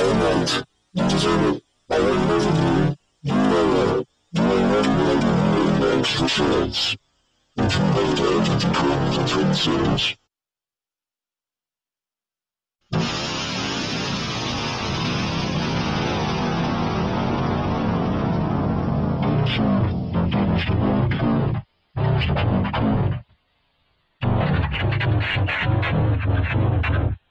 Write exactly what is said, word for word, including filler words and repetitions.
right. You deserve it. I already know you. You know it. You ain't never gonna get extra shits. You're too late to enter the club and take serious. Thank you.